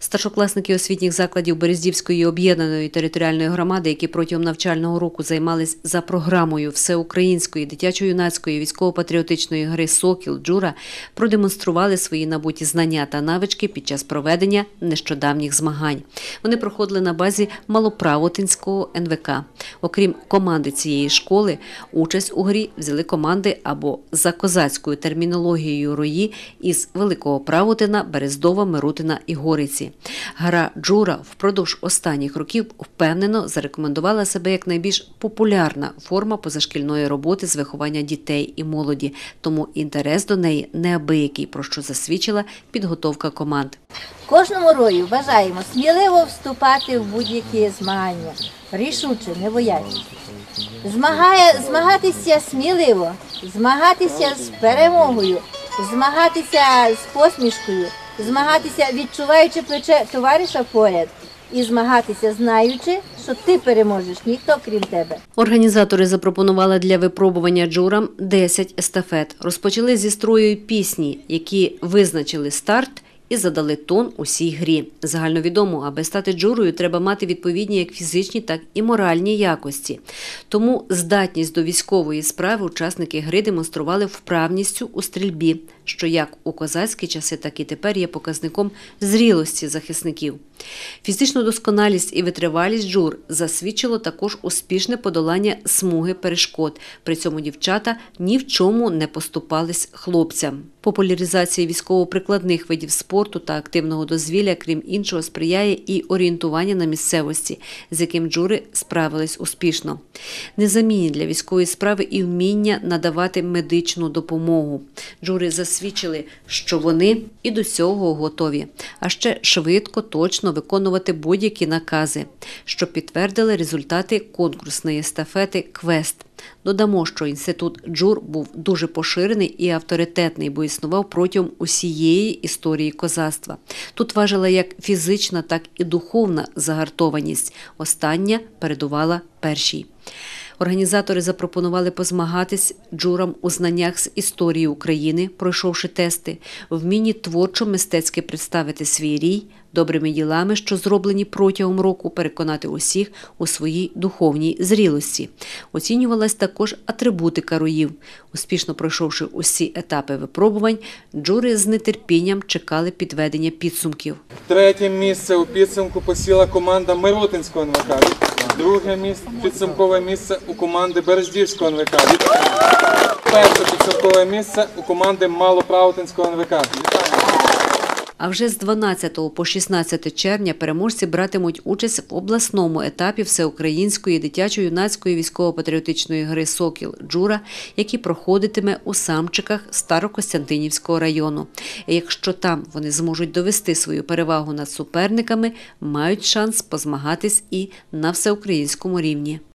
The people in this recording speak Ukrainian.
Старшокласники освітніх закладів Берездівської об'єднаної територіальної громади, які протягом навчального року займались за програмою всеукраїнської дитячо-юнацької військово-патріотичної гри «Сокіл» «Джура», продемонстрували свої набуті знання та навички під час проведення нещодавніх змагань. Вони проходили на базі Малоправотинського НВК. Окрім команди цієї школи, участь у грі взяли команди або за козацькою термінологією рої із Великого Правотина, Берездова, Мирутина і Гориці. Гра «Джура» впродовж останніх років впевнено зарекомендувала себе як найбільш популярна форма позашкільної роботи з виховання дітей і молоді, тому інтерес до неї неабиякий, про що засвідчила підготовка команд. Кожному рою бажаємо сміливо вступати в будь-які змагання, рішуче, не боячись. Змагатися сміливо, змагатися з перемогою, змагатися з посмішкою, змагатися, відчуваючи плече товариша поряд, і змагатися, знаючи, що ти переможеш, ніхто крім тебе. Організатори запропонували для випробування джурам 10 естафет. Розпочали зі строю пісні, які визначили старт і задали тон усій грі. Загальновідомо, аби стати джурою, треба мати відповідні як фізичні, так і моральні якості. Тому здатність до військової справи учасники гри демонстрували вправністю у стрільбі, що як у козацькі часи, так і тепер є показником зрілості захисників. Фізичну досконалість і витривалість джур засвідчило також успішне подолання смуги перешкод. При цьому дівчата ні в чому не поступались хлопцям. Популяризації військово-прикладних видів спорту та активного дозвілля, крім іншого, сприяє і орієнтування на місцевості, з яким джури справились успішно. Незамінні для військової справи і вміння надавати медичну допомогу. Джури засвідчили, що вони і до цього готові, а ще швидко, точно виконувати будь-які накази, що підтвердили результати конкурсної естафети «Квест». Додамо, що інститут джур був дуже поширений і авторитетний, бо існував протягом усієї історії козацтва. Тут важила як фізична, так і духовна загартованість. Остання передувала першій. Організатори запропонували позмагатись джурам у знаннях з історії України, пройшовши тести, вмінні творчо-мистецьки представити свій рій, добрими ділами, що зроблені протягом року, переконати усіх у своїй духовній зрілості. Оцінювалась також атрибутика роїв. Успішно пройшовши усі етапи випробувань, джури з нетерпінням чекали підведення підсумків. Третє місце у підсумку посіла команда Мирутинського НВК. Друге підсумкове місце у команди Берездівського НВК. Перше підсумкове місце у команди Малоправотинського НВК. А вже з 12 по 16 червня переможці братимуть участь в обласному етапі всеукраїнської дитячо-юнацької військово-патріотичної гри «Сокіл» «Джура», який проходитиме у Самчиках Старокостянтинівського району. І якщо там вони зможуть довести свою перевагу над суперниками, мають шанс позмагатись і на всеукраїнському рівні.